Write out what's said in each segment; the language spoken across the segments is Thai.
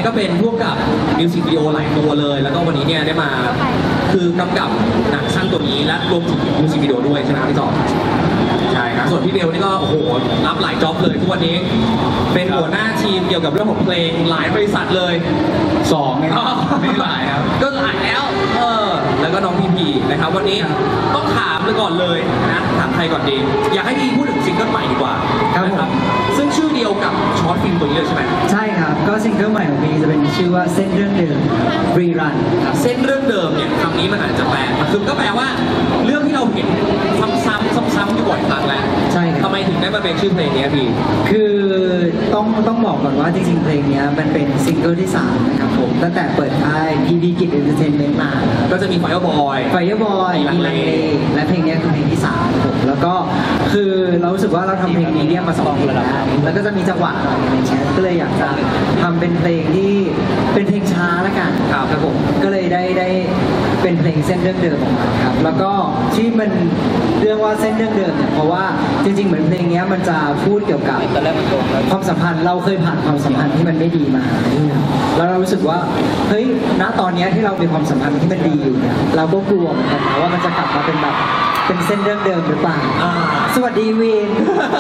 เนี่ยก็เป็นพวกกับมิวสิกวิดีโอหลายตัวเลยแล้วก็วันนี้เนี่ยได้มาคือกำกับหนังสั้นตัวนี้และรวมถึงมิวสิกวิดีโอด้วยใช่ไหมครับพี่จอมใช่ครับส่วนพี่เบลนี่ก็โอ้โหรับหลายจ็อบเลยทุกวันนี้เป็นหัวหน้าทีมเกี่ยวกับเรื่องของเพลงหลายบริษัทเลย 2ไงไม่หลายครับก็หลายแล้วแล้วก็น้องพีนะครับวันนี้ต้องถามเลยก่อนเลยนะถามใครก่อนดีอยากให้พี่พูดถึงซิงเกิลใหม่ดีกว่าครับซึ่งชื่อเดียวกับช็อตฟิล์มตัวนี้เลยใช่ไหมใช่ครับก็ซิงเกิลใหม่ของพีจะเป็นชื่อว่าเส้นเรื่องเดิมรีรันเส้นเรื่องเดิมเนี่ยคำนี้มันอาจจะแปลคือก็แปลว่าเรื่องที่เราเห็นซ้ำๆอยู่บ่อยครั้งแล้วใช่ครับทำไมถึงได้มาเป็นชื่อเพลงนี้พี่คือต้องบอกก่อนว่าจริงๆเพลงนี้มันเป็นซิงเกิลที่3นะครับผมตั้งแต่เปิดค่าย PB Kid Entertainment มาก็จะมี Fireboy มีลังเลและเพลงนี้คือเพลงที่3ครับผมแล้วก็คือเรารู้สึกว่าเราทำเพลงนี้เนี่ยมา2 เพลงแล้วก็จะมีจังหวะอะไรอย่างเงี้ยก็เลยอยากจะทำเป็นเพลงที่เป็นเพลงช้าละกันครับผมก็เลยได้เป็นเพลงเส้นเรื่องเดิมออกมาครับแล้วก็ที่มันเรื่องว่าเส้นเรื่องเดิมเนี่ยเพราะว่าจริงๆเหมือนเพลงนี้มันจะพูดเกี่ยวกับความสัมพันธ์เราเคยผ่านความสัมพันธ์ที่มันไม่ดีมาแล้วเรารู้สึกว่าเฮ้ยณตอนนี้ที่เรามีความสัมพันธ์ที่มันดีอยู่เนี่ยเราก็กลัวเหมือนกันนะว่ามันจะกลับมาเป็นแบบเป็นเส้นเรื่องเดิมหรือเปล่าสวัสดีวีน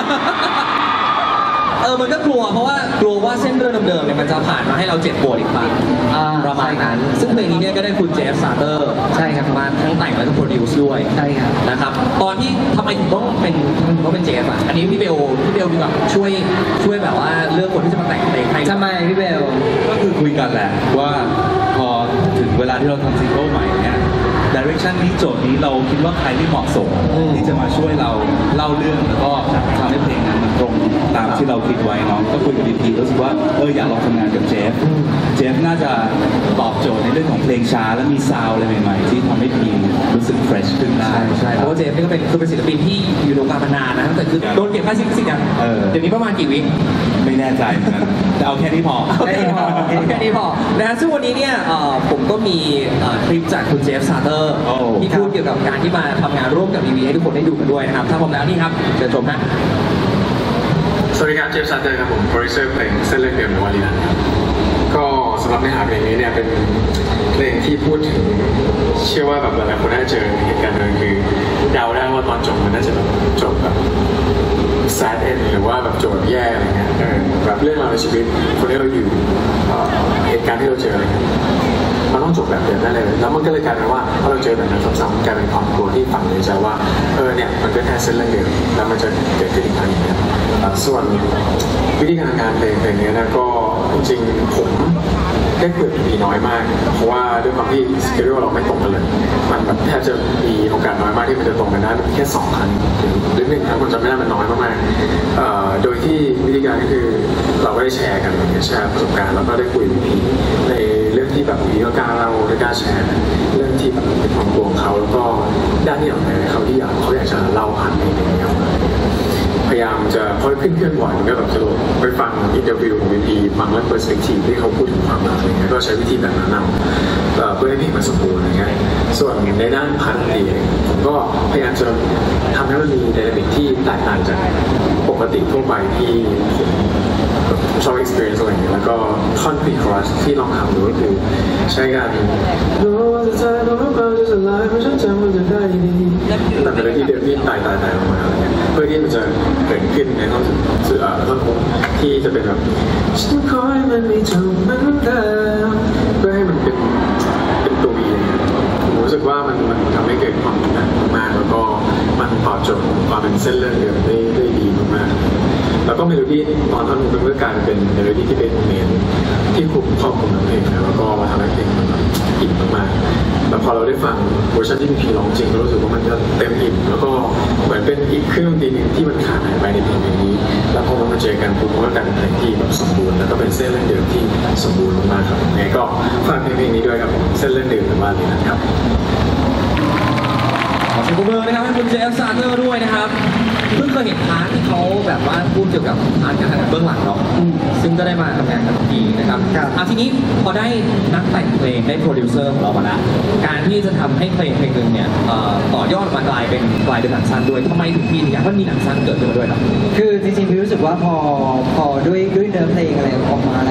มันก็กลัวเพราะว่ากลัวว่าเส้นเรื่องเดิมๆเนี่ยมันจะผ่านมาให้เราเจ็บปวดอีกครั้งประมาณนั้นซึ่งเพลงนี้เนี่ยก็ได้คุณเจฟซาเตอร์ใช่ครับมาทั้งแต่งและทั้งโปรดิวซ์ด้วยใช่ครับนะครับตอนที่ทำไมถึงต้องเป็นเจฟอ่ะอันนี้พี่เบลดีกว่าช่วยแบบว่าเลือกคนที่จะมาแต่งเพลงให้ทำไมพี่เบลก็คือคุยกันแหละว่าพอถึงเวลาที่เราทำซิงเกิลใหม่เนี่ยดิเรกชันนี้โจทย์นี้เราคิดว่าใครที่เหมาะสมที่จะมาช่วยเราเล่าเรื่องแล้วก็ทำให้เพลงนั้นมันตรงตามที่เราคิดไว้เนาะก็คุยกับพีรู้สึกว่าอยากลองทำงานกับเจฟน่าจะตอบโจทย์ในเรื่องของเพลงช้าและมีซาวด์อะไรใหม่ๆที่ทำให้พีรู้สึกเฟรชขึ้นได้ใช่เพราะว่าเจฟนี่ก็เป็นศิลปินที่อยู่ในวงการมานานนะแต่คือโดนเก็บค่าซิงสิทธิ์เดี๋ยวนี้ประมาณกี่วิไม่แน่ใจเหมือนกันแต่เอาแค่นี้พอแค่นี้พอนะซึ่งวันนี้เนี่ยผมก็มีคลิปจากคุณเจฟซาเตอร์ที่พูดเกี่ยวกับการที่มาทำงานร่วมกับ BB ให้ทุกคนได้ดูกันด้วยนะครับถ้าพร้อมแล้วนี่ครับเชิญชมฮะสวัสดีครับเจฟซาเตอร์ครับผมโปรดิวเซอร์เพลงเส้นเรื่องเดิมในวันนี้นะครับก็สำหรับเนื้อหาเพลงนี้เนี่ยเป็นเพลงที่พูดถึงเชื่อว่าแบบหลายๆคนน่าจะเจอเหตุการณ์นึงคือเดาได้ว่าตอนจบมันน่าจะแบบจบแบบsad end หรือว่าแบบจบแบบแย่อะไรเงี้ยแบบเรื่องราวในชีวิตคนที่เราอยู่เหตุการณ์ที่เราเจออะไรเงี้ยมันต้องจบแบบเดิมได้เลยแล้วมันก็เลยกลายเป็นว่าพอเราเจอแบบนั้นซ้ำๆกลายเป็นความกลัวที่ฝังในใจว่าเนี่ยมันก็แค่เส้นเรื่องเดิมแล้วมันจะเกิดขึ้นอีกครั้งอย่างเงี้ยส่วนวิธีการทำงานเพลงนี้นะก็จริงๆผมได้คุยกับพี่น้อยมากเพราะว่าด้วยความที่สเกจเราไม่ตรงกันเลยมันแบบแทบจะมีโอกาสน้อยมากที่มันจะตรงกันได้แค่2 ครั้งหรือ1 ครั้งมันจะไม่ได้มันน้อยมากๆโดยที่วิธีการก็คือเราก็ได้แชร์กันแชร์ประสบการณ์แล้วก็ได้คุยกับพี่ในเรื่องที่แบบมีก็กล้าเล่าและกล้าแชร์เรื่องที่แบบเป็นความกลัวของเขาแล้วก็ด้านที่อย่างไรเขาที่เขาอยากจะเล่าผ่านเพลงนี้พยายามจะพอขึ้นบ่อยก็แบบจะลงไปฟังอินเตอร์วิวของพีฟังและเปอร์สเปกทีฟที่เขาพูดถึงความรักอะไรเงี้ยก็ใช้วิธีแบบนั้นนำเพื่อให้เพลงมันสมบูรณ์อะไรเงี้ยส่วนในด้านพาร์ทดนตรีผมก็พยายามจะทำให้มันมีไดนามิกที่แตกต่างจากปกติทั่วไปที่ชอบ experience อะไรอย่างเงี้ยแล้วก็ท่อนพีคอรัสที่ลองทำดูก็คือใช้การแต่เป็นที่เดิมที่ตายออกมาอะไรเงี้ยเพื่อที่มันจะเกิดขึ้นในท่อนฮุกที่จะเป็นแบบฉันคอยมันไม่จบเหมือนเดิมเพื่อให้มันเป็นตัววีผมรู้สึกว่ามันทำให้เกิดความหนักมากแล้วก็มันตอบโจทย์ความเป็นเส้นเรื่องเดิมได้ดีมากแล้วก็เมโลดี้ตอนท่อนฮุกเป็นเพื่อการเป็นเมโลดี้ที่เป็นเมนที่คุมครอบคลุมทั้งเพลงแล้วก็มาทำให้เพลงมันอิ่มมากๆแล้วพอเราได้ฟังเวอร์ชันที่พีร้องจริงก็รู้สึกว่ามันจะเต็มอิ่มแล้วก็เหมือนเป็นอีกเครื่องดนตรีนึงที่มันขาดหายไปในเพลงนี้แล้วพอมันมาเจอกันปุ๊บมันก็กลายเป็นเพลงที่แบบสมบูรณ์แล้วก็เป็นเส้นเรื่องเดิมที่สมบูรณ์มากๆครับยังไงก็ฝากเพลงนี้ด้วยครับเส้นเรื่องเดิมในบ้านนี้นะครับขอเสียงปรบมือนะครับให้คุณเจฟซาเตอร์ด้วยนะครับเพิ่งเคยเห็นพาร์ทที่เขาแบบว่าพูดเกี่ยวกับการทำงานเบื้องหลังเนาะซึ่งก็ได้มาทำงานกับพีนะครับทีนี้พอได้นักแต่งเพลงได้โปรดิวเซอร์ของเรามาแล้วการที่จะทำให้เพลงหนึ่งเนี่ยต่อยอดมากลายเป็นหนังสั้นด้วยทำไมถึงพีอยากให้มีหนังสั้นเกิดขึ้นมาด้วยครับคือจริงๆพี่รู้สึกว่าพอด้วยเนื้อเพลงอะไรออกมาแล้วเนี่ยพี่รู้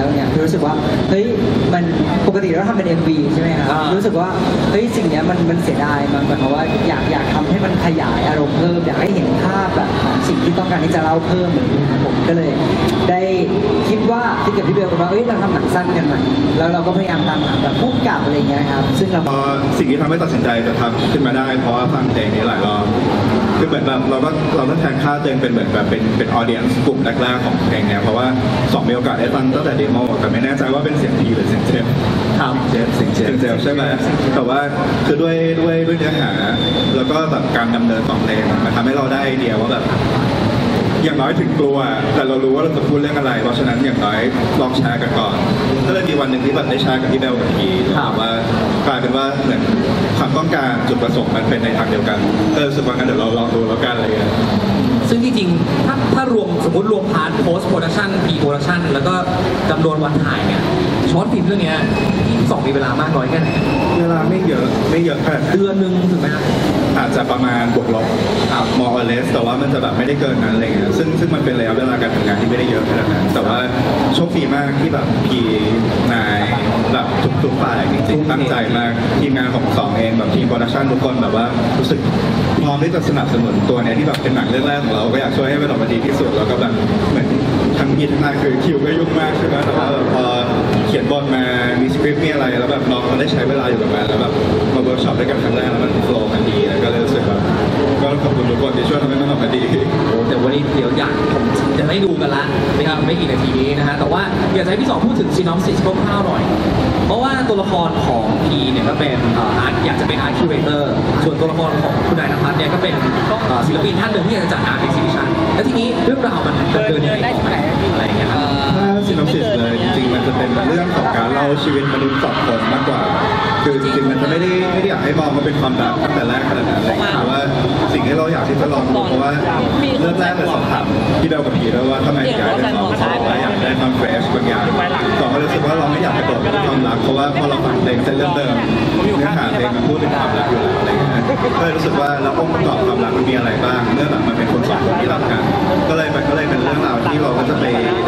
รู้สึกว่าเฮ้ยมันปกติเราทำเป็น MV ใช่ไหมครับรู้สึกว่าเฮ้ยสิ่งเนี้ยมันเสียดายมันเพราะว่าอยากทำให้มันขยายอารมณ์เพิ่มอยากให้เห็นภาพแบบของสิ่งที่ต้องการที่จะเล่าเพิ่มอะไรอย่างเงี้ยครับผมก็เลยได้คิดกับพี่เบลกันว่าเอ้ยเราทำหนังสั้นกันไหมแล้วเราก็พยายามตามหาแบบผู้กำกับอะไรอย่างเงี้ยครับซึ่งเราสิ่งที่ทำให้ตัดสินใจจะทำขึ้นมาได้เพราะว่าฟังเพลงนี้หลายรอบคือเหมือนแบบเราก็แทนค่าตัวเองเป็นเหมือนแบบเป็นออเดียนส์กลุ่มแรกๆของเพลงเนี้ยเพราะว่ามีโอกาสได้ฟังตั้งแต่เดโมแต่ไม่แน่ใจว่าเป็นเสียงพีหรือเสียงเจมเสียงเจมใช่ไหมแต่ว่าคือด้วยเนื้อหาแล้วก็แบบการดำเนินของเพลงมันทำให้เราได้ไอเดียว่าแบบอย่างน้อยถึงกลัวแต่เรารู้ว่าเราจะพูดเรื่องอะไรเพราะฉะนั้นอย่างน้อยลองแชร์กันก่อนก็เลยมีวันหนึ่งที่แบบได้แชร์กับพี่เบลกับพีแบบว่ากลายเป็นว่าเหมือนความต้องการจุดประสงค์มันเป็นในทางเดียวกันก็รู้สึกว่างั้นเดี๋ยวเราลองดูแล้วกันอะไรเงี้ยซึ่งจริงๆถ้ารวมสมมติรวมพาร์ท post production pre production แล้วก็จำนวนวันถ่ายเนี่ยช็อตฟิล์มเรื่องนี้ที่2มีเวลามากน้อยแค่ไหนเวลาไม่เยอะแค่เดือนนึงถึงไหมอาจจะประมาณบวกลบmore or less แต่ว่ามันจะแบบไม่ได้เกินนั้นอะไรเงี้ยซึ่งมันเป็นระยะเวลาการทำงานที่ไม่ได้เยอะขนาดนั้นแต่ว่าโชคดีมากที่แบบพีนายแบบทุกฝ่ายจริงๆตั้งใจมากทีมงานของสองเองแบบทีมโปรดักชั่นทุกคนแบบว่ารู้สึกพร้อมที่จะสนับสนุนตัวเนี้ยที่แบบเป็นหนังเรื่องแรกของเราก็อยากช่วยให้มันออกมาดีที่สุดแล้วก็แบบเหมือนทั้งพีทั้งนายคือคิวก็ยุ่งมากใช่ไหมแต่ว่าพอเขียนบทมามีสคริปต์มีอะไรแล้วแบบน้องเขาได้ใช้เวลาอยู่กับมันแล้วแบบมาเวิร์กช็อปด้วยกันครั้งแรกแล้วมันโฟล์กันดีแล้วก็เลยรู้สึกแบบก็ขอบคุณทุกคนที่ช่วยทำให้มันออกมาดีโอ้แต่วันนี้เดี๋ยวผมจะได้ดูกันละนะครับไม่กี่นาทีนี้นะฮะแต่ว่าอยากจะให้พี่สองพูดถึงซีนอปซิสคร่าวๆหน่อยเพราะว่าตัวละครของพีเนี่ยก็เป็นอยากจะเป็นอาร์ตคิวเรเตอร์ส่วนตัวละครของคุณนายนภัสเนี่ยก็เป็นศิลปินท่านหนึ่งที่อยากจะจัดอาร์ตเอ็กซิบิชันแล้วทีนี้เรื่องราวมันดำเนินยังไงอะไรอย่างเงี้ยครับถ้าซีนอปซิสเลยจริงๆมันจะเป็นเรื่องของการเล่าชีวิตมนุษย์สองคนมากกว่าคือจริงๆมันจะไม่ได้อยากให้มองว่าเป็นความรักตั้งแต่แรกขนาดนั้นเลยแต่ว่าสิ่งที่เราอยากที่จะลองดูเพราะว่าเริ่มแรกเลยสอบถามพี่เบลกับพีแล้วว่าทำไมอยากได้ความสดอยากได้ความเฟรชบางอย่างสองก็รู้สึกว่าเราไม่อยากไปโดดเป็นความรักเพราะว่าพอเราฟังเพลงเส้นเรื่องเดิมเนื้อหาเพลงมันพูดถึงความรักอยู่แล้วอะไรเงี้ยก็เลยรู้สึกว่าแล้วองค์ประกอบความรักมันมีอะไรบ้างเมื่อแบบมันเป็นคนสองคนที่รักกันก็เลยเป็นเรื่องราวที่เราก็จะไป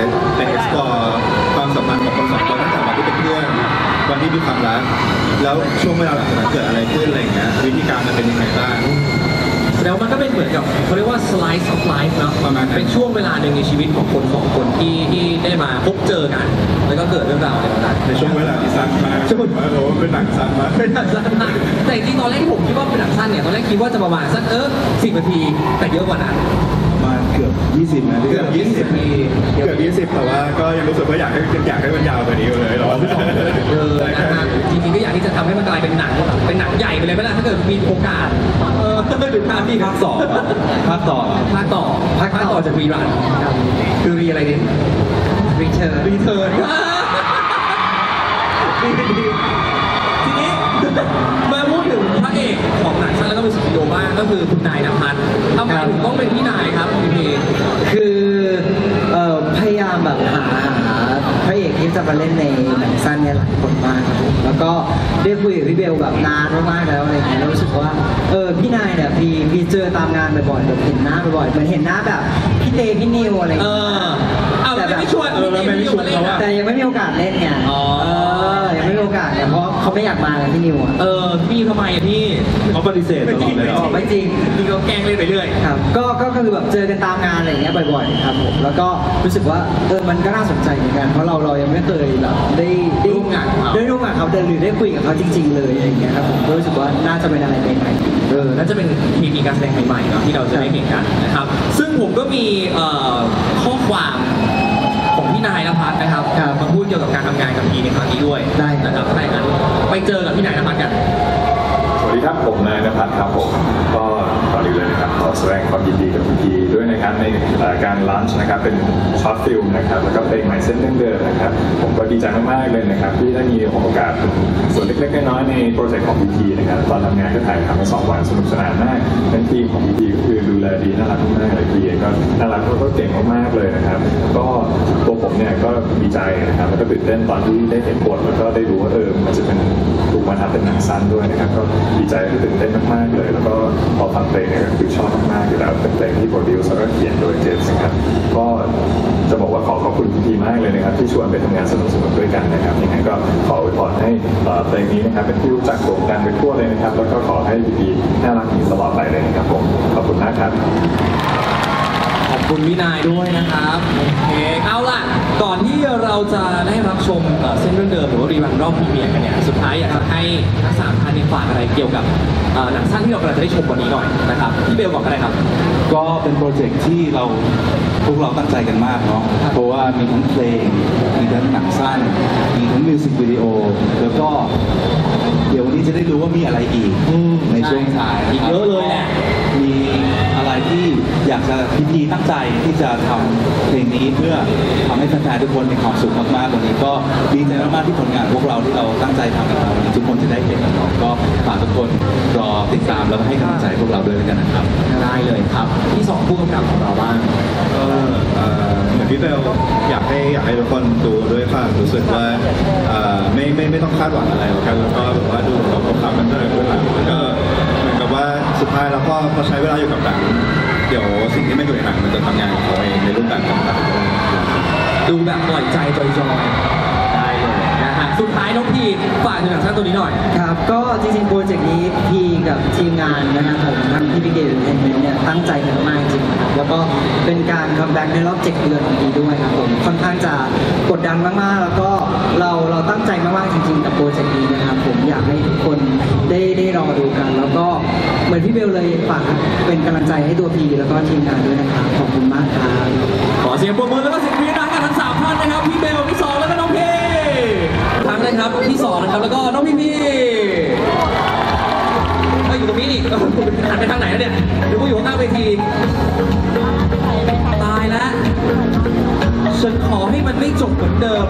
explore ความสัมพันธ์ของคนสองคนตั้งแต่วันที่เป็นเพื่อนวันที่มีความรักแล้วช่วงเวลาหลังจากนั้นเกิดอะไรขึ้นอะไรเงี้ยวิธีการมันเป็นยังไงบ้างแล้วมันก็เป็นเหมือนกับเขาเรียกว่า slice of life เนาะเป็นช่วงเวลาหนึ่งในชีวิตของคนสองคนที่ได้มาพบเจอกันแล้วก็เกิดเรื่องราวอะไรต่างๆในช่วงเวลาที่สั้นมากใช่ไหมโอ้เป็นหนังสั้นมากเป็นหนังสั้นมากแต่จริงตอนแรกที่ผมคิดว่าเป็นหนังสั้นเนี่ยตอนแรกคิดว่าจะประมาณสัก10 นาทีแต่เยอะกว่านั้นมาเกือบ20นะเกือบ20แต่ว่าก็ยังรู้สึกว่าอยากให้มันยาวกว่านี้เลยหรอนะครับจริงๆก็อยากที่จะทำให้มันกลายเป็นหนังใหญ่ไปเลยไหมล่ะถ้าเกิดมีโอกาสหรือภาคที่ภาคต่อจากรีรันคือรีอะไรดิรีเทิร์นทีนี้มาพูดถึงพระเอกของหนังสั้นแล้วก็มิวสิกวิดีโอบ้างก็คือคุณนายนภัสทำไมถึงต้องเป็นพี่นายครับพี่พีคือพยายามแบบหาพระเอกที่จะมาเล่นในหนังสั้นเนี่ยหลายคนมากครับผมแล้วก็ได้คุยกับพี่เบลแบบนานมากๆแล้วอะไรเงี้ยแล้วรู้สึกว่าพี่นายเนี่ยพี่เจอตามงานบ่อยๆแบบเห็นหน้าบ่อยๆเหมือนเห็นหน้าแบบพี่เตพี่นิวอะไรเงี้ยแต่ไม่ชวนแต่ยังไม่มีโอกาสเล่นไงยังไม่มีโอกาสเนี่ยเพราะเขาไม่อยากมากับพี่นิวพี่ทำไมอะพี่เขาปฏิเสธตลอดเลยไม่จริงพี่ก็แกล้งเล่นไปเรื่อยครับก็คือแบบเจอกันตามงานอะไรเงี้ยบ่อยๆครับผมแล้วก็รู้สึกว่ามันก็น่าสนใจเหมือนกันเพราะเรายังไม่เคยแบบได้ร่วมงานเขาหรือได้คุยกับเขาจริงๆเลยอะไรเงี้ยครับผมก็รู้สึกว่าน่าจะเป็นอะไรใหม่ๆน่าจะเป็นทีมีการแสดงใหม่ๆเนาะที่เราจะได้เห็นกันนะครับซึ่งผมก็มีข้อความของพี่นายนภัสนะครับมาพูดเกี่ยวกับการทำงานกับพีในครั้งนี้ด้วยนะครับใช่กันไปเจอกับพี่นายนภัสกันสวัสดีครับผมนายนภัสครับผมก็ก่อนอื่นเลยนะครับขอแสดงความยินดีกับพีด้วยนะครับในการลันช์นะครับเป็นช็อตฟิล์มนะครับแล้วก็เพลงใหม่เส้นเรื่องเดิมนะครับผมก็ดีใจมากๆเลยนะครับที่ได้มีโอกาสส่วนเล็กๆน้อยๆในโปรเจกต์ของพีนะครับตอนทำงานก็ถ่ายทำไป2 วันสนุกสนานมากทั้งทีมของพีก็คือดูแลดีน่ารักมากเลยพีก็น่ารักก็เก่งมากๆเลยนะครับก็ตัวผมเนี่ยก็ดีใจนะครับแล้วก็ตื่นเต้นตอนที่ได้เห็นบทแล้วก็ได้รู้ว่ามันจะเป็นถูกมาทำเป็นหนังสั้นด้วยนะครับก็ดีใจตื่นเต้นมากๆเลยแล้วก็พอฟังเพลงเนี่ยก็คือชอบมากๆอยู่แล้วเป็นเพลงที่โปรดิวซ์แล้วก็เขีขียนโดยเจมส์นะครับก็จะบอกว่าขอบคุณพี่มากเลยนะครับที่ชวนไปทำงานสนุกๆด้วยกันนะครับยังไงก็ขออวยพรให้เพลงนี้นะครับเป็นที่รู้จักโด่งดังไปทั่วเลยนะครับแล้วก็ขอให้พี่น่ารักอย่างนี้ตลอดไปเลยนะครับผมขอบคุณมากครับขอบคุณวินัยด้วยนะครับโอเคเอาล่ะก่อนที่เราจะได้รับชมเส้นเรื่องเดิมหรือว่ารีรันรอบพรีเมียร์กันเนี่ยสุดท้ายอยากจะให้ทั้งสามท่านฝากอะไรเกี่ยวกับหนังสั้นที่เรากำลังจะได้ชมวันนี้หน่อยนะครับพี่เบลก่อนก็ได้ครับก็เป็นโปรเจกต์ที่พวกเราตั้งใจกันมากเนาะเพราะว่ามีทั้งเพลงมีทั้งหนังสั้นมีทั้งมิวสิกวิดีโอแล้วก็เดี๋ยววันนี้จะได้รู้ว่ามีอะไรอีกในช่วงท้ายอีกเยอะเลยแหละมีอะไรที่อยากจะพีตั้งใจที่จะทำเพลงนี้เพื่อทำให้แฟนๆทุกคนมีความสุขมากๆวันนี้ก็ดีใจมากๆที่ผลงานพวกเราที่เราตั้งใจทำกันมาวันนี้ทุกคนจะได้เห็นกันก็ฝากทุกคนรอติดตามแล้วก็ให้กำลังใจพวกเราด้วยกันนะครับได้เลยครับที่2ผู้กำกับของเราบ้างเหมือนพี่เบลอยากให้ทุกคนดูด้วยความรู้สึกว่าไม่ต้องคาดหวังอะไรแล้วกันแล้วก็แบบว่าดูเราทำมันด้วยหลังก็เหมือนกับว่าสุดท้ายแล้วก็พอใช้เวลาอยู่กับหนังเดี๋ยวสิ่งที่ไม่อยู่ในหนังมันจะทำงานของเขาเองในรูปแบบต่างๆดูแบบปล่อยใจจอยๆได้เลยนะฮะสุดท้ายน้องพีฝากถึงหนังสั้นตัวนี้หน่อยครับก็จริงๆโปรเจกต์นี้พีกับทีมงานนะครับผมทั้งพี่เกดเอ็นเมนเนี่ยตั้งใจกันมากจริงๆแล้วก็เป็นการคัมแบ็กในรอบ7 เดือนของปีด้วยครับผมค่อนข้างจะกดดันมากๆแล้วก็เราตั้งใจมากๆจริงๆกับโปรเจกต์นี้นะครับผมอยากให้ทุกคนได้รอดูกันแล้วก็เหมือนพี่เบลเลยฝากเป็นกำลังใจให้ตัวพีแล้วก็ทีมงานด้วยนะครับขอบคุณมากครับขอเสียงปรบมือแล้วก็เสียงกรี๊ดดังกันทั้ง3ท่านนะครับพี่เบลพี่2แล้วก็น้องพีทั้งนะครับพี่2นะครับแล้วก็น้องพีอยู่ตรงนี้นี่หันไปทางไหนแล้วเนี่ยหรือว่าอยู่ข้างเวทีตายแล้วฉันขอให้มันไม่จบเหมือนเดิม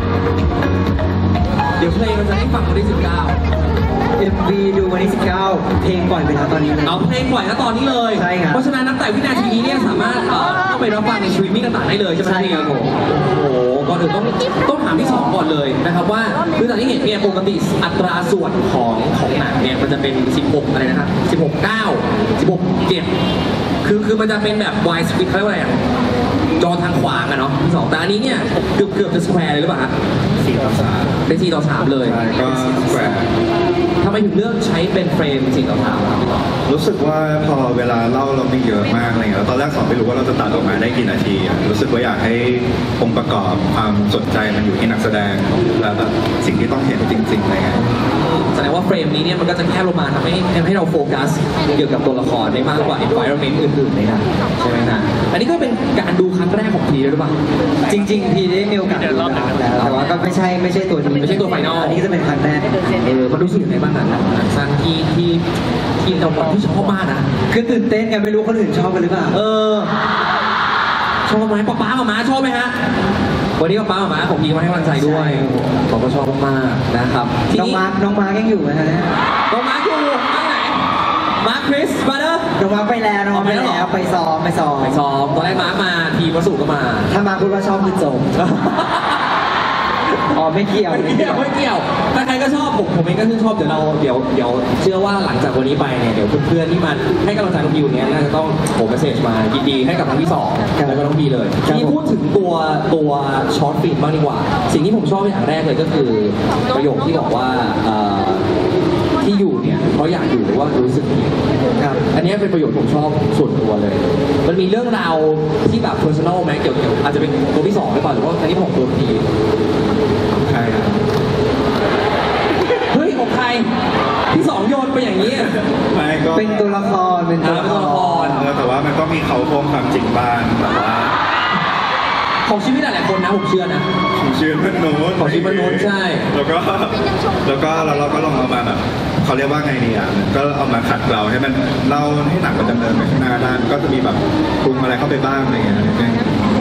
เดี๋ยวเพลงเราจะได้ฟังวันที่ MV ดูวันที่19เพลงปล่อยไปแล้วตอนนี้เลยเอาเพลงปล่อยแล้วตอนนี้เลยใช่ครับเพราะฉะนั้นนับแต่วินาทีนี้เนี่ยสามารถเข้าไปรับฟังในสตรีมมิ่งต่างๆได้เลยใช่ไหมครับผมโอ้โหก่อนอื่นต้องถามที่2ก่อนเลยนะครับว่าคือจากที่เห็นเนี่ยปกติอัตราส่วนของหนังเนี่ยมันจะเป็น16อะไรนะครับ16:9 16:7คือมันจะเป็นแบบ wide split เขาเรียกว่าอะไรจอทางขวางอะเนาะที่2แต่อันนี้เนี่ยเกือบจะสแควร์เลยหรือเปล่าฮะ4:3เป็น4:3เลยก็สแควร์ทำไมถึงเลือกใช้เป็นเฟรม4:3 รู้สึกว่าพอเวลาเล่าเราไม่เยอะมากอะไรเงี้ยตอนแรกไม่รู้ว่าเราจะตัดออกมาได้กี่นาทีรู้สึกว่าอยากให้องค์ประกอบความสนใจมันอยู่ที่นักแสดงและแบบสิ่งที่ต้องเห็นจริงๆอะไรเงี้ยแสดงว่าเฟรมนี้เนี่ยมันก็จะแคบลงมาทำให้เราโฟกัสเกี่ยวกับตัวละครได้มากกว่า environment อื่นๆในนั้นใช่ไหมนะอันนี้ก็เป็นการดูครั้งแรกของพีหรือเปล่าจริงๆพีได้มีโอกาสดูแล้วแต่ว่าก็ไม่ใช่ตัวนี้ไม่ใช่ตัวไฟนอลอันนี้จะเป็นครั้งแรกมันรู้สึกยังไงบ้างหนังสั้นที่เราบอกที่ชอบมากนะคือตื่นเต้นไงไม่รู้คนอื่นชอบกันหรือเปล่าชอบไหมป๊าหมาชอบไหมฮะวันนี้ป๊าหมาผมพีมาให้กำลังใจด้วยผมก็ชอบมากนะครับน้องมาร์กยังอยู่ไหมฮะน้องมาร์กอยู่มาไหนมาร์คคริสมาเด้อน้องมาร์กไปแล้วไปซ้อมตอนแรกมาร์กมาทีประสูก็มาถ้ามาร์กพูดว่าชอบคือจบไม่เกี่ยวแต่ใครก็ชอบผมเองก็ชื่นชอบเดี๋ยวเชื่อว่าหลังจากวันนี้ไปเนี่ยเดี๋ยวเพื่อนๆที่มาให้กำลังใจน้องพีเนี่ยน่าจะต้องเมสเซจมายินดีให้กับทั้งที่2แล้วก็น้องพีเลยที่พูดถึงตัวช็อตฟิล์มบ้างดีกว่าสิ่งที่ผมชอบอย่างแรกเลยก็คือประโยคที่บอกว่าที่อยู่เนี่ยเพราะอยากอยู่หรือว่ารู้สึกผิดอันนี้เป็นประโยชน์ผมชอบส่วนตัวเลยมันมีเรื่องราวที่แบบ personal ไหมเกี่ยวอาจจะเป็นตัวที่2หรือเปล่าหรือว่าอันนี้ของตัวพีใช่ครับเฮ้ยของใครที่2โยนไปอย่างนี้ไม่ก็เป็นตัวละครแต่ว่ามันก็มีเขาโครงความจริงบ้างแต่ว่าของชีวิตหลายคนนะผมเชื่อนะของชีวิตมนุษย์ของชีวิตมนุษย์ใช่แล้วก็เราก็ลองเอามาแบบเขาเรียกว่าไงเนี่ยก็เอามาขัดเราให้มันเล่าให้หนังมันดำเนินไปข้างหน้าได้ก็จะมีแบบปรุงอะไรเข้าไปบ้างอะไรเงี้ย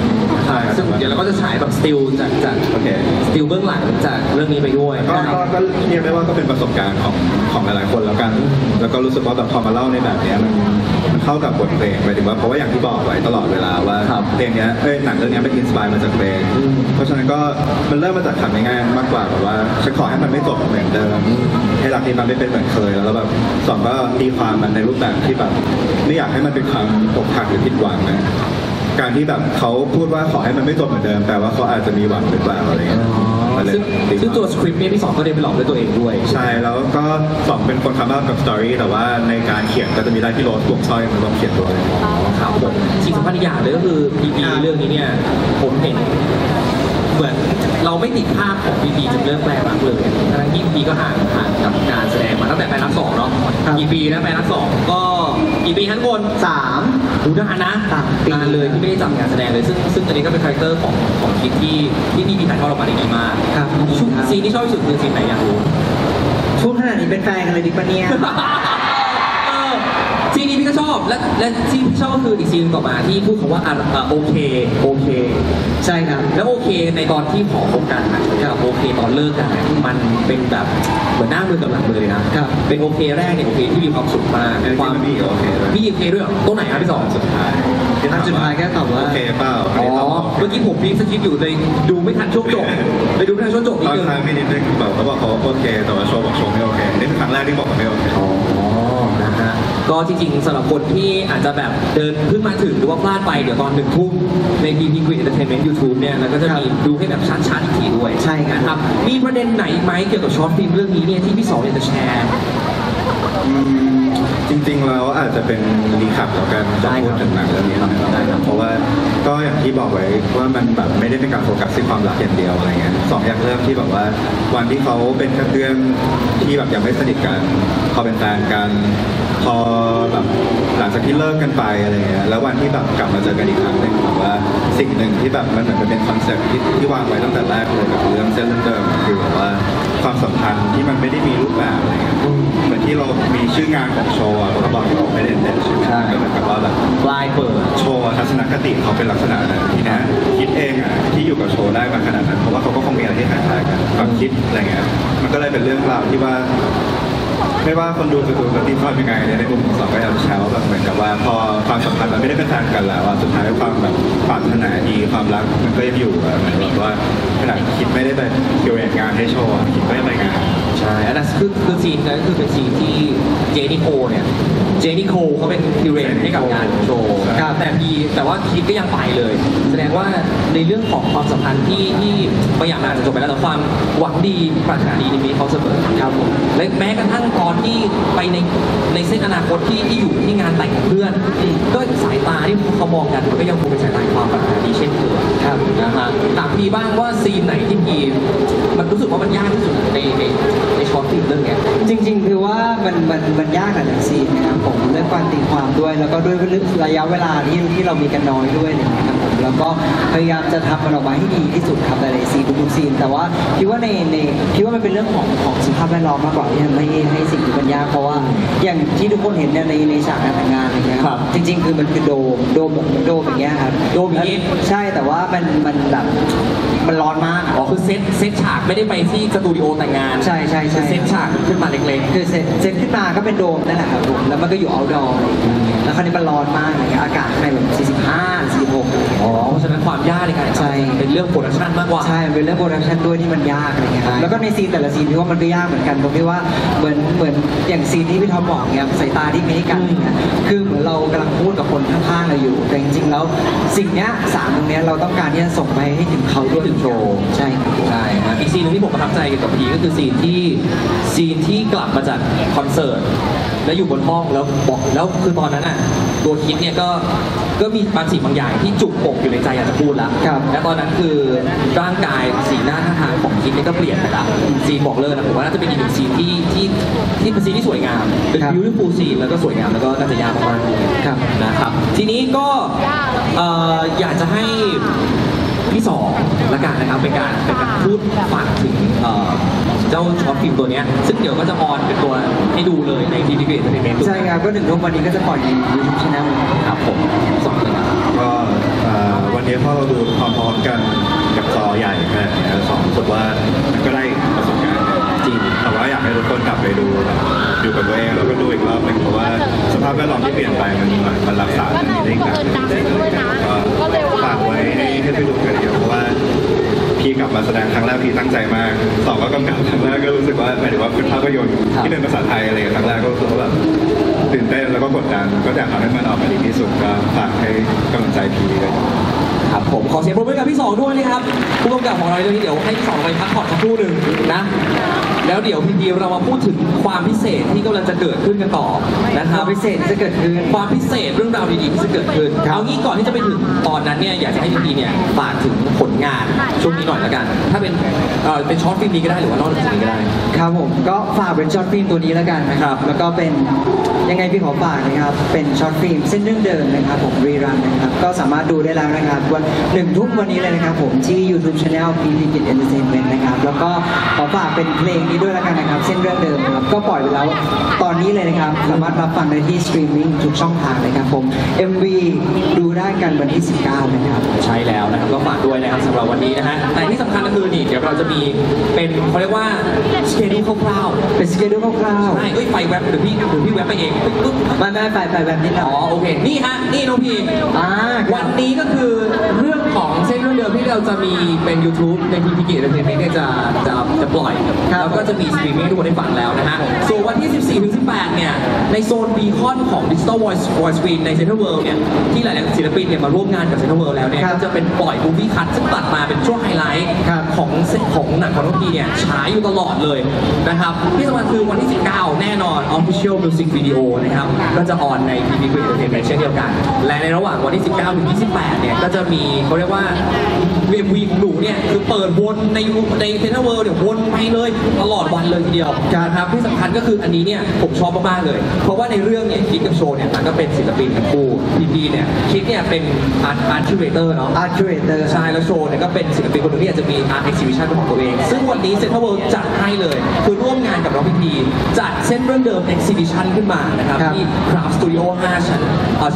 ใช่ครับซึ่งเดี๋ยวเราก็จะฉายแบบสติลจากโอเคสติลเบื้องหลังจากเรื่องนี้ไปด้วยก็เรียกได้ว่าก็เป็นประสบการณ์ของหลายๆคนแล้วกัน แล้วก็รู้สึกว่าแบบพอมาเล่าในแบบเนี้ยมันเข้ากับบทเพลงหมายถึงว่าเพราะว่าอย่างที่บอกไว้ตลอดเวลาว่าเพลงเนี้ยหนังเรื่องนี้เป็นอินสปายมาจากเพลงเพราะฉะนั้นก็มันเริ่มมาจากคำง่ายๆมากกว่าแบบว่าฉันขอให้มันไม่จบเหมือนเดิมให้รักนี้มันไม่เป็นเหมือนเคยแล้วแบบสองก็ตีความมันในรูปแบบที่แบบไม่อยากให้มันเป็นความอกหักหรือผิดหวังนะการที่แบบเขาพูดว่าขอให้มันไม่จบเหมือนเดิมแปลว่าเขาอาจจะมีหวังหรือเปล่าอะไรเงี้ยซึ่งตัวสคริปต์เนี่ยพี่สองก็ได้ไปหลอกด้วยตัวเองด้วยใช่แล้วก็สองเป็นคนทำมากับสตอรี่แต่ว่าในการเขียนก็จะมีได้ที่โรสวงสร้อยมันต้องเขียนด้วยครับผมสิ่งสำคัญอีกอย่างเลยก็คือพีพีเรื่องนี้เนี่ยผมเห็นเหมือนเราไม่ติดภาพของพีพีจนเรื่องแปลรักเลยทั้งที่พีพีก็ห่างกับการแสดงมาตั้งแต่แปลรัก2เนาะกี่ปีนะแปลรัก2ก็กี่ปีทั้งคน 3 ดูนานนะ 3 ปีนานเลยที่ไม่ได้จับงานแสดงเลยซึ่งอันนี้ก็เป็นคาแรคเตอร์ของคิดที่พีพีถ่ายทอดออกมาได้ดีมากครับซีนที่ชอบที่สุดคือซีนไหนอยากรู้ช่วงขนาดนี้เป็นแฟนกันเลยดิปะเนี่ยซีนนี้พี่ก็ชอบและซีนที่ชอบก็คืออีกซีนต่อมาที่พูดคำว่าโอเคใช่ครับแล้วโอเคในตอนที่ขอคบกันกับโอเคตอนเลิกกันมันเป็นแบบเหมือนหน้ามือกับหลังมือเลยนะครับเป็นโอเคแรกเนี่ยโอเคที่มีความสุขมากความมีโอเคเลยมีโอเคด้วยเหรอตัวไหนครับพี่สองสุดท้ายอันสุดท้ายแค่ตอบว่าโอเคเปล่าอ๋อเมื่อกี้ผมรีบสคริปต์อยู่เลยดูไม่ทันช่วงจบไปดูไม่ทันช่วงจบตนิดอนนึงท้ายไม่นิดนึงแบบเขาบอกเขาโอเคแต่ว่าโชว์บอกโชว์ไม่โอเคนี่เป็นครั้งแรกที่บอกว่าไม่โอเคอ๋อนะฮะก็จริงๆสำหรับคนที่อาจจะแบบเดินเพิ่งมาถึงหรือว่าพลาดไปเดี๋ยวตอน1 ทุ่มใน PP Green Entertainment YouTube เนี่ยแล้วก็จะมีดูให้แบบชัดๆอีกทีด้วยใช่ครับนะครับมีประเด็นไหนไหมเกี่ยวกับช็อตฟิล์มเรื่องนี้เนี่ยที่พี่สองอยากจะแชร์จริงๆแล้วอาจจะเป็นรีแคปแล้วกันได้จะครับพูดถึงหนังเรื่องนี้หน่อยได้ครับเพราะว่าก็อย่างที่บอกไว้ว่ามันแบบไม่ได้เป็นการโฟกัสที่ความรักอย่างเดียวอะไรเงี้ยสองอย่างเริ่มที่แบบว่าวันที่เขาเป็นแค่เพื่อนที่แบบยังไม่สนิทกันพอเป็นแฟนกันพอแบบหลังจากที่เลิกกันไปอะไรเงี้ยแล้ววันที่แบบกลับมาเจอกันอีกครั้งหนึ่งแบบว่าสิ่งหนึ่งที่แบบมันเหมือนเป็นคอนเซ็ปต์ที่วางไว้ตั้งแต่แรกเลยกับเรื่องเส้นเรื่องเดิมคือแบบว่าความสัมพันธ์ที่มันไม่ได้มีรูปแบบอะไรเงี้ยเหมือนที่เรามีชื่องานของโชว์อะเราบอกอยู่ว่าไม่ได้เด่นใช่ไหมก็เหมือนกับว่าแบบปลายเปิดโชว์ทัศนคติเขาเป็นลักษณะนั้นที่นะคิดเองอ่ะที่อยู่กับโชว์ได้มาขนาดนั้นเพราะว่าเขาก็คงมีอะไรที่คล้ายๆกันความคิดอะไรเงี้ยมันก็เลยเป็นเรื่องราวที่ว่า ไม่ว่าคนดูจะดูจะตีความยังไงเนี่ยในมุมของสองก็อยากจะแชร์ว่าแบบเหมือนกับว่าพอความสัมพันธ์มันไม่ได้เป็นแฟนกันแล้วอะสุดท้ายความแบบปรารถนาดีความรักมันก็ยังอยู่อะเหมือนแบบว่าขนาดคิดไม่ได้ไปคิวเรตงานให้โชว์อะคิดไม่ได้ไปงานใช่อันนั้นคือซีนนั้นคือเป็นซีนที่เจนิโคเนี่ยเจนิโคเขาเป็นคิวเรตให้กับงานโชว์ครับแต่ว่าคิดก็ยังไปเลย แสดงว่าในเรื่องของความสัมพันธ์ที่บางอย่างมันอาจจะจบไปแล้วแต่ความหวังดีปรารถนาดีในมีเขาเสมอครับผมและแม้กระทั่งตอนที่ไปในเส้นอนาคตที่อยู่ที่งานแต่งกับเพื่อนก็สายตาที่เขามองกันมันก็ยังคงเป็นสายตาความปรารถนาดีเช่นเคยครับนะฮะถามพี่บ้างว่าซีนไหนที่พี่มันรู้สึกว่ามันยากที่สุดในช็อตฟิล์มเรื่องเนี้ยจริงๆคือว่ามันยากหลายซีนนะครับผมเรื่องการตีความด้วยแล้วก็ด้วยระยะเวลาที่เรามีกันน้อยด้วยนะครับผมแล้วก็พยายามจะทำมันออกมาให้ดีที่สุดครับหลายๆซีนทุกซีนแต่ว่าคิดว่าคิดว่ามันเป็นเรื่องของสภาพแวดล้อมมากกว่าที่ทำให้สิ่งที่มันยากเพราะว่าอย่างที่ทุกคนเห็นเนี่ยในฉากการแต่งงานอะไรเงี้ยครับจริงๆคือมันคือโดมอย่างเงี้ยครับโดมอย่างงี้ใช่แต่ว่ามันแบบมันร้อนมากอ๋อคือเซตฉากไม่ได้ไปที่สตูดิโอแต่งงานใช่คือเซตฉากขึ้นมาเล็กคือเซ็ตขึ้นมาก็เป็นโดมนั่นแหละครับผมแล้วมันก็อยู่ outdoor แล้วคราวนี้มันร้อนมากอะไรเงี้ยอากาศข้างในแบบ45 46อะไรเงี้ยๆอ๋อเพราะฉะนั้นความยากในการใช่เป็นเรื่องโปรดักชันมากกว่าใช่เป็นเรื่องโปรดักชันด้วยที่มันยากอะไรเงี้ยครับใช่แล้วก็ในซีนแต่ละซีนที่ว่ามันก็ยากเหมือนกันตรงที่ว่าเหมือนอย่างซีนที่พี่ท็อปบอกเนี่ยสายตาที่มีให้กันเนี่ยคือเหมือนเรากำลังพูดกับคนข้างๆเราอยู่แต่จริงๆแล้วสิ่งเนี้ยสามตรงเนี้ยเราต้องการที่จะส่งไปให้ถึงเขาด้วยถึงโชว์ใช่ครับใช่ครับอีกซีนหนึงที่ผมประทับใจเกี่ยวกับพีก็คือซีนที่กลับมาจากคอนเสิร์ตแล้วอยู่บนห้องแล้วบอกแล้วคือตอนนั้นอ่ะตัวคิดเนี่ยก็มีบางสิ่งบางอย่างที่จุกปกอยู่ในใจอยากจะพูดแล้วครับและตอนนั้นคือร่างกายสีหน้าท่าทางของคิดเนี่ยก็เปลี่ยนไปละซีนบอกเลยนะผมว่าน่าจะเป็นอีกหนึ่งซีนที่เป็นซีนที่สวยงามเป็นครับ beautiful ซีนแล้วก็สวยงามแล้วก็น่าจะยากมากๆเลยครับนะครับทีนี้ก็อยากจะให้พี่สองละกันนะครับเป็นการพูดฝากถึงเจ้าช็อตฟิล์มตัวเนี้ยซึ่งเดี๋ยวก็จะออนเป็นตัวให้ดูเลยในทีวีเอ็นเตอร์เทนเมนต์ใช่ครับก็ถึงทุกวันนี้ก็จะปล่อยใน YouTube Channel ครับผมสองเลยนะครับก็วันนี้พอเราดูพร้อมๆกันกับจอใหญ่ขนาดนี้สองรู้สึกว่ามันก็ได้ประสบการณ์จริงแต่ว่าอยากให้ทุกคนกลับไปดูแบบอยู่กับตัวเองแล้วก็ดูอีกรอบหนึงเพราะว่าสภาพแวดล้อมที่เปลี่ยนไปมันรักษาไม่ได้อีกนานก็ฝากไว้ให้ไปดูกันเยอะเพราะว่าพี่กลับมาแสดงครั้งแรกพี่ตั้งใจมากสองก็กำกับครั้งแรกก็รู้สึกว่าหมายถึงว่าเป็นภาพยนตร์ที่เป็นภาษาไทยอะไรครั้งแรกก็รู้สึกว่าแบบตื่นเต้นแล้วก็กดดันก็อยากทำให้มันออกมาดีที่สุดก็ฝากให้กำลังใจพี่ด้วยครับผมขอเสียงปรบมือกับพี่สองด้วยนะครับผู้กำกับของเราเรื่องนี้เดี๋ยวให้พี่สองไปพักผ่อนสักครู่หนึ่งนะแล้วเดี๋ยวพี่ดีเรามาพูดถึงความพิเศษที่กำลังจะเกิดขึ้นกันต่อนะครับพิเศษที่จะเกิดขึ้นความพิเศษเรื่องราวดีๆที่จะเกิดขึ้นเอางี้ก่อนที่จะไปถึงตอนนั้นเนี่ยอยากจะให้พี่ดีเนี่ยฝากถึงผลงานช่วงนี้หน่อยละกันถ้าเป็นช็อตฟิล์มนี้ก็ได้หรือว่านอกจากนี้ก็ได้ครับผมก็ฝากเป็นช็อตฟิล์มตัวนี้แล้วกันนะครับแล้วก็เป็นยังไงพี่ขอฝากนะครับเป็นช็อตฟิล์มเส้นเรื่องเดิมนะครับผมรีรันนะครับก็สามารถดูได้แล้วนะครับวัน1 ทุ่มวันนี้เลยนะครับผมที่ YouTube Channel PPKID Entertainment นะครับแล้วก็ขอฝากเป็นเพลงนี้ด้วยแล้วกันนะครับเส้นเรื่องเดิมครับก็ปล่อยไปแล้วตอนนี้เลยนะครับสามารถรับฟังได้ที่สตรีมมิ่งทุกช่องทางเลยครับผม MV ดูได้กันวันที่ 19 นะครับใช่แล้วนะครับก็ฝากด้วยนะครับสำหรับวันนี้นะฮะแต่ที่สำคัญก็คือนี่เดี๋ยวเราจะมีเป็นเขาเรียกว่าสเกดูคร่าวๆเป็นสเกดูคร่าวๆใช่ไฟแว็บหรือพี่แว็บไปเองปึ๊บไม่ไปแบบนี้นะอ๋อโอเคนี่ฮะนี่น้องพีวันนี้ก็คือเรื่องของเส้นเรื่องเดิมที่เราจะมีเป็น YouTube ใน PPKID Entertainment เนี่ยจะปล่อยแล้วก็จะมีสตรีมมิ่งทุกคนได้ฟังแล้วนะฮะส่วนวันที่ 14-18 เนี่ยในโซนบีคอนของ Digital Voice Screen ใน Central World เนี่ยที่หลายๆศิลปินเนี่ยมาร่วมงานกับ Central World แล้วเนี่ยก็จะเป็นปล่อย Movie Cut ซึ่งตัดมาเป็นช่วงไฮไลท์ของหนังของน้องพีเนี่ยฉายอยู่ตลอดเลยนะครับที่สำคัญคือวันที่ 19 แน่นอน Official Music Video นะครับก็จะออนใน PPKID Entertainment เช่นเดียวกันและในระหว่างวันที่ 19 ถึง 28 เนี่ยก็จะมีเขาเรียกว่าเวทีของหนูเนี่ยคือเปิดวนในเซ็นทรัลเวิลด์เนี่ยวนไปเลยตลอดวันเลยทีเดียวนะครับที่สำคัญก็คืออันนี้เนี่ยผมชอบมากๆเลยเพราะว่าในเรื่องเนี่ยคิดกับโชว์เนี่ยมันก็เป็นศิลปินทั้งคู่พีเนี่ยคิดเนี่ยเป็นอาร์ตคิวเรเตอร์เนาะอาร์ตคิวเรเตอร์ใช่แล้วโชว์เนี่ยก็เป็นศิลปินคนหนึงที่อาจจะมีอาร์ตเอ็กซิบิชันของตัวเองซึ่งวันนี้เซ็นทรัลเวิลด์จัดให้เลยคือร่วมงานกับน้องพีจัดเส้นเรื่องเดิมเอ็กซิบิชันขึ้นมานะครับที่ Craft Studio 5 ชั้น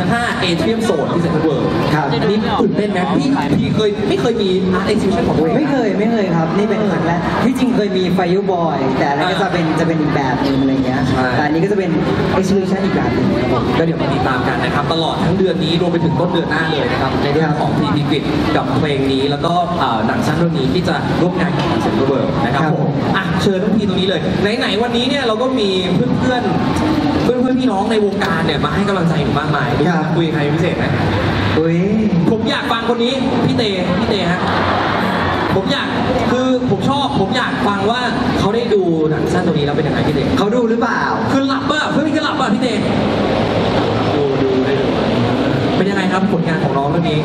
5 Atrium Zone ที่เซ็นทรัลเวิลด์อันนี้ตื่นเต้นไหมพี่ไม่เคยมีอาร์ตเอ็กซิบิชันของตัวเองไม่เคยครับนี่เป็นครั้งแรกที่จริงเคยมีไฟยูบอยแต่อันนั้นก็จะเป็นอีกแบบนึงอะไรเงี้ยแต่อันนี้ก็จะเป็น exhibition อีกแบบนึงก็เดี๋ยวมาติดตามกันนะครับตลอดทั้งเดือนนี้รวมไปถึงต้นเดือนหน้าเลยนะครับในเรื่องของPPKIDกับเพลงนี้แล้วก็หนังสั้นเรื่องนี้ที่จะร่วมงานกับเซ็นทรัลเวิลด์นะครับผมเชิญน้องพีตรงนี้เลยไหนๆวันนี้เนี่ยเราก็มีเพื่อนพี่น้องในวงการเนี่ยมาให้กำลังใจอยู่มากมายคุยกับใครพิเศษไหมผมอยากฟังคนนี้พี่เตฮะผมอยากฟังว่าเขาได้ดูหนังสั้นตัวนี้แล้วเป็นยังไงพี่เตเขาดูหรือเปล่าคือหลับป่ะเพื่อนพี่ก็หลับป่ะพี่เตดูได้ดูเป็นยังไงครับผลงานของน้องเรื่องนี้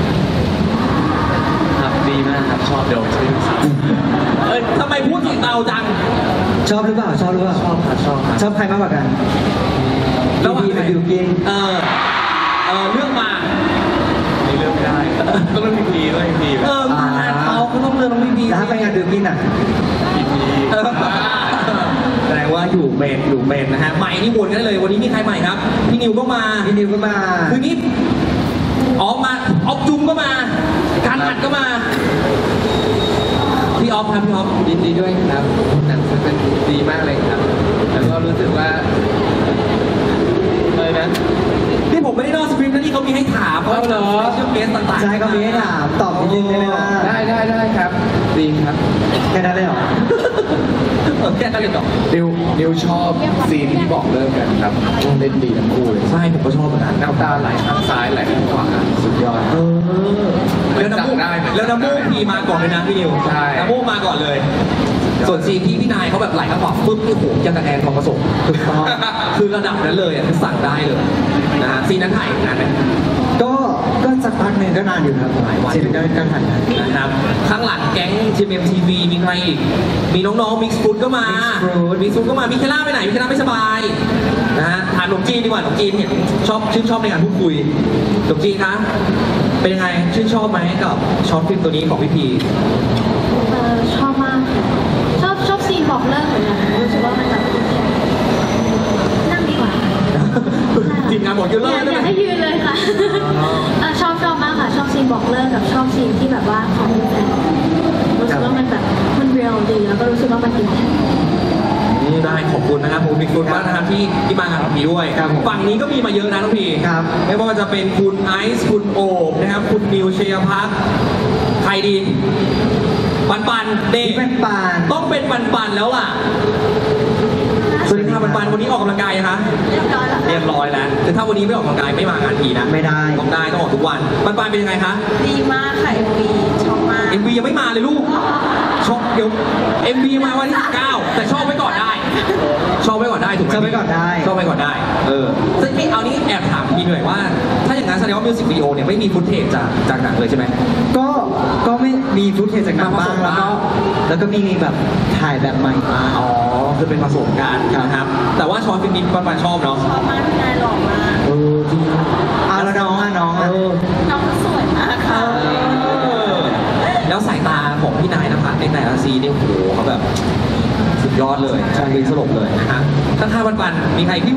ครับดีมากครับชอบเดี๋ยวจะไปดูซ้ำทำไมพูดถึงเบาจังชอบหรือเปล่าชอบใครมากกว่ากันแล้วพี่กับบิวกินเรื่องมาไม่เลือกได้ก็ต้องพีด้วยพีงานเขาก็ต้องเลือกน้องพีแล้วถ้าไปงานบิวกินอ่ะพีแสดงว่าอยู่เมนนะฮะใหม่นี่วนกันเลยวันนี้มีใครใหม่ครับพี่นิวก็มาคือนี้ออกจุ่มก็มาการอัดก็มาพี่ออฟครับพี่ออฟยินดีด้วยครับหนังเป็นดีมากเลยครับแล้วก็รู้สึกว่าเลยนะที่ผมไม่ได้นอกสคริปต์นะนี่เขามีให้ถามเพราะเรื่องเกสต่างๆใช่เขามีให้ถามตอบนิดนึงได้ไหมล่ะได้ครับดีครับแค่นั้นเลยเหรอแค่นั้นเลยเหรอนิวชอบซีนที่บอกเริ่มกันครับเล่นดีทั้งคู่เลยใช่ผมก็ชอบเหมือนกันน้ำตาไหลข้างซ้ายไหลข้างขวาสุดยอดแล้วน้ำมูกพีมาก่อนเลยนะพี่นิวใช่น้ำมูกมาก่อนเลยส่วนซีนที่พี่นายเขาแบบไหลข้างขวาปึ๊บโอ้โหยังกระแอนทองผสมคือระดับนั้นเลยคือสั่งได้เลยนะฮะซีนนั้นถ่ายนานไหมก็สักพักหนึ่งก็นานอยู่ครับหลายวันซีนก็ถ่ายนะครับข้างหลังแก๊ง GMMTV มีใครอีกมีน้องๆมิกซ์ฟรุตก็มามิเคล่าไปไหนมิเคล่าไม่สบายนะฮะถามหลวงจีนดีกว่าหลวงจีนเห็นชื่นชอบในการพูดคุยหลวงจีนคะเป็นยังไงชื่นชอบไหมกับช็อตฟิล์มตัวนี้ของพี่พีชอบมากชอบซีนบอกเลิกเหมือนกันรู้สึกว่ามันแบบนั่งดีกว่าทีมงานบอกยืนเลิกอยากให้ยืนเลยค่ะชอบมากค่ะชอบซีนบอกเลิกกับชอบซีนที่แบบว่าของแฟนรู้สึกว่ามันแบบมันเรียลดีแล้วก็รู้สึกว่ามันอินแทนได้ขอบคุณนะครับผมบิ๊กฟุตมากนะครับที่มางานของพี่ด้วยครับผมฝั่งนี้ก็มีมาเยอะนะน้องพี่ครับไม่ว่าจะเป็นคุณไอซ์คุณโอบนะครับคุณนิวเชียพักใครดีปันเด็กนี่เป็นปานต้องเป็นปันแล้วล่ะสวัสดีค่ะปันวันนี้ออกกำลังกายยังคะเรียบร้อยแล้วเรียบร้อยแล้วแต่ถ้าวันนี้ไม่ออกกำลังกายไม่มางานทีนะไม่ได้ต้องได้ต้องออกทุกวันปันเป็นยังไงคะดีมากค่ะ MV ชอบมาก MV ยังไม่มาเลยลูกชอบเดี๋ยว MV มาวันที่19แต่ชอบไว้ก่อนได้ ชอบไว้ก่อนได้ถูกไหมชอบไว้ก่อนได้ชอบไว้ก่อนได้ซึ่งเอานี้แอบถามพี่หน่อยว่า ถ้าอย่างนั้นแสดงว่ามิวสิกวิดีโอเนี่ยไม่มีฟุตเทจจากหนังเลยใช่ไหมก็ไม่มีฟุตเทจจากหนังบ้างแล้วก็มีแบบถ่ายแบบใหม่บ้างอ๋อคือเป็นผสมกันนะครับ แต่ว่าชอนฟิล์มนี้ปันชอบเนาะชอบมากพี่นายหล่อมากจริงแล้วน้องอ่ะน้องก็สวยมากค่ะแล้วสายตาของพี่นายนภัสในแต่ละซีนเนี่ยโอ้โหเขาแบบสุดยอดเลยใช่สลบเลยนะฮะข้างๆปันมีใครพี่วี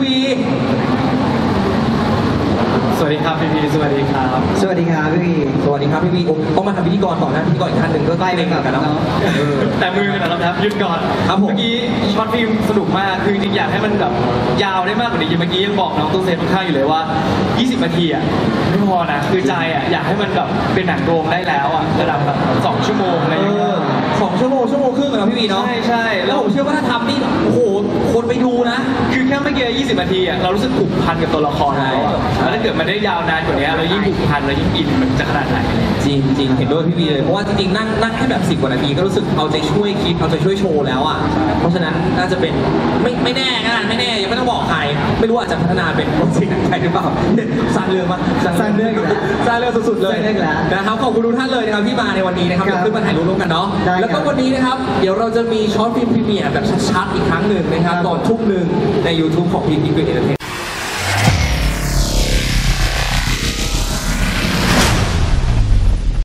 สวัสดีครับพี่สวัสดีครับสวัสดีครับพี่วีสวัสดีครับพี่วีต้องมาทำพิธีกรต่อนะพิธีกรอีกท่านหนึ่งก็ไปเล่นแบบกันเนาะแต่มือกันนะครับหยุดก่อนครับผมเมื่อกี้ช็อตฟิล์มสนุกมากคือจริงๆอยากให้มันแบบยาวได้มากกว่านี้เมื่อกี้ยังบอกน้องตู้เซฟข้างๆอยู่เลยว่า 20 นาทีอ่ะไม่พอนะคือใจอ่ะอยากให้มันแบบเป็นหนังโรงได้แล้วอ่ะระดับแบบ2 ชั่วโมงอะไรอย่างเงี้ย 2 ชั่วโมงครึ่งเหรอพี่วีเนาะใช่แล้วผมเชื่อว่าถ้าทำนี่โอ้โหคนไปดูนะคือแค่ไม่เกิน20 นาทีอ่ะเรารู้สึกผูกพันกับตัวละครแล้วอะใช่แล้วถ้าเกิดมันได้ยาวนานกว่านี้เรายิ่งผูกพันเรายิ่งอินมันจะขนาดไหนจริงเห็นด้วยพี่วีเลยเพราะว่าจริงๆนั่งแค่แบบ10 กว่านาทีก็รู้สึกเอาใจช่วยคิดเอาใจช่วยโชว์แล้วอ่ะเพราะฉะนั้นน่าจะเป็นไม่แน่กันไม่แน่ยังไม่ต้องบอกใครไม่รู้อาจจะพัฒนาเป็นโปรเจกต์หนังไทยหรือเปล่าสร้างเรื่องมาสร้างเรื่องอีกแล้วสร้างเรื่องสุดๆเลยสร้างเรื่องอีกแล้วนะครับขอบคุณทุกท่านเลยนะครับที่มาในวันนี้นะครับครับเดี๋ยวขึ้นมาถ่ายรูปร่วมกันเนาะได้ครับแล้วก็วันนี้นะครับเดี๋ยวเราจะมีช็อตฟิล์มพรีเมียร์แบบชัดๆอีกครั้งหนึ่งนะครับครับตอนทุ่มหนึ่งใน YouTube ของพีพีเกรดเอนเตอร์เทน